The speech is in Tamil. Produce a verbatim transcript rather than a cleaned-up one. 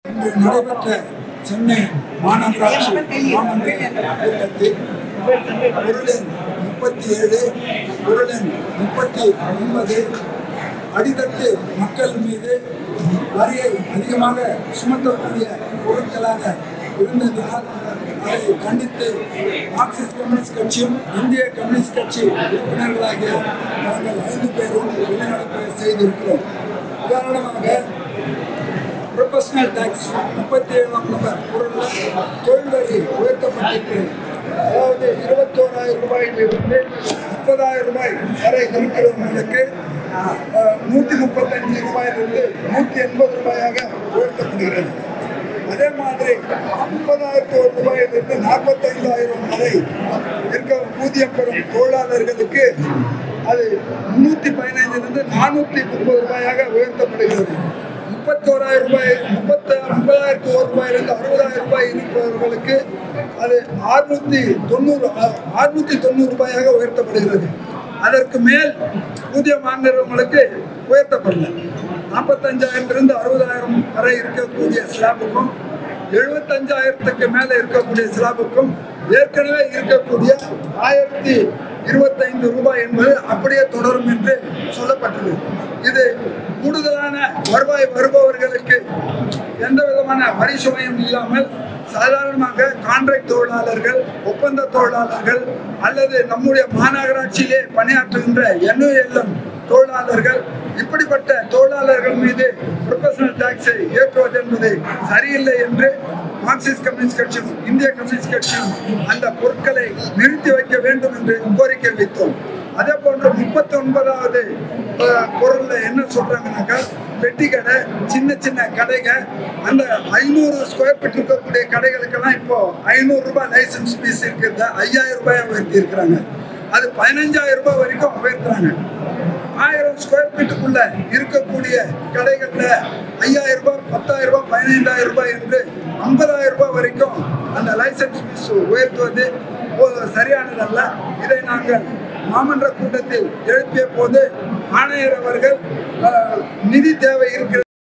இன்று நடைபெற்ற சென்னை மாநகராட்சி மாமன்ற கூட்டத்தில் பொருள் எண் முப்பத்தி ஏழு பொருள் எண் முப்பத்தி ஒன்பது அடித்தட்டு மக்கள் மீது வரியை அதிகமாக சுமத்தக்கூடிய பொருட்களாக இருந்ததினால் அதை கண்டித்து மார்க்சிஸ்ட் கம்யூனிஸ்ட் கட்சியும் இந்திய கம்யூனிஸ்ட் கட்சி உறுப்பினர்களாகிய நாங்கள் ஐந்து பேரும் வெளிநடப்பு செய்திருக்கிறோம். உதாரணமாக ப்ரொபஷனல் டாக்ஸ் முப்பத்தி ஏழாம் நம்பர் பொருளில் தொழில் வரி உயர்த்தப்பட்டிருக்கிறது. அதாவது இருபத்தோராயிரம் ரூபாயிலிருந்து முப்பதாயிரம் ரூபாய் வரை இருக்கிறவங்களுக்கு நூற்றி முப்பத்தஞ்சு ரூபாயிலிருந்து நூற்றி எண்பது ரூபாயாக உயர்த்தப்படுகிறது. அதே மாதிரி முப்பதாயிரத்தி ஒரு ரூபாயிலிருந்து நாற்பத்தைந்தாயிரம் வரை இருக்க ஊதியம் பெறும் தொழிலாளர்களுக்கு அது முன்னூற்றி பதினைந்திலிருந்து நானூற்றி முப்பது ரூபாயாக உயர்த்தப்படுகிறது. முப்பத்தோராயிரம் ரூபாய் முப்பத்த முப்பதாயிரத்தி ஒரு ரூபாயிலிருந்து அறுபதாயிரம் ரூபாய் இருப்பவர்களுக்கு அது அறுநூத்தி தொண்ணூறு அறுநூத்தி தொண்ணூறு ரூபாயாக உயர்த்தப்படுகிறது. அதற்கு மேல் ஊதியம் வாங்குறவங்களுக்கு உயர்த்தப்படல. நாற்பத்தஞ்சாயிரத்திலிருந்து அறுபதாயிரம் வரை இருக்கக்கூடிய ஸ்லாபுக்கும் எழுபத்தஞ்சாயிரத்துக்கு மேலே இருக்கக்கூடிய ஸ்லாபுக்கும் ஏற்கனவே இருக்கக்கூடிய ஆயிரத்தி இருபத்தைந்து ரூபாய் என்பது அப்படியே தொடரும் என்று சொல்லப்பட்டது. இது கூடுதலான வருவாய் வருபவர்களுக்கு எந்த விதமான வரி சுமையும் இல்லாமல் சாதாரணமாக கான்ட்ராக்ட் தொழிலாளர்கள், ஒப்பந்த தொழிலாளர்கள் அல்லது நம்முடைய மாநகராட்சியிலே பணியாற்றுகின்ற என்ஓஎல்எம் தொழிலாளர்கள் இப்படிப்பட்ட தொழிலாளர்கள் மீது ப்ரொபஷனல் டாக்ஸை ஏற்றுவது என்பது சரியில்லை என்று மார்க்சிஸ்ட் கம்யூனிஸ்ட் கட்சியும் இந்திய கம்யூனிஸ்ட் கட்சியும் அந்த பொருட்களை நிறுத்தி வைக்க வேண்டும் என்று கோரிக்கை வைத்தோம். அதே போன்று முப்பத்தி ஒன்பதாவது பொருள்ல என்ன சொல்றாங்கன்னாக்கா, பெட்டி கடை, சின்ன சின்ன கடைகள், அந்த ஐநூறு ஸ்கொயர் ஃபீட் இருக்கக்கூடிய கடைகளுக்கெல்லாம் இப்போ ஐநூறு ரூபாய் லைசன்ஸ் ஃபீஸ் இருக்கிறத ஐயாயிரம் ரூபாய் உயர்த்தி இருக்கிறாங்க. அது பதினஞ்சாயிரம் ரூபாய் வரைக்கும் உயர்த்துறாங்க. ஆயிரம் ஸ்கொயர் ஃபீட்டுக்குள்ள இருக்கக்கூடிய கடைகள்ல ஐயாயிரம் ரூபாய், பத்தாயிரம் ரூபாய், பதினைந்தாயிரம் ரூபாய் என்று ஐம்பதாயிரம் ரூபாய் வரைக்கும் அந்த லைசன்ஸ் ஃபீஸ் உயர்த்துவது சரியானதல்ல. இதை நாங்கள் மாமன்ற கூட்டத்தில் எழுப்பிய போது ஆணையர் அவர்கள் நிதி தேவை இருக்கிறது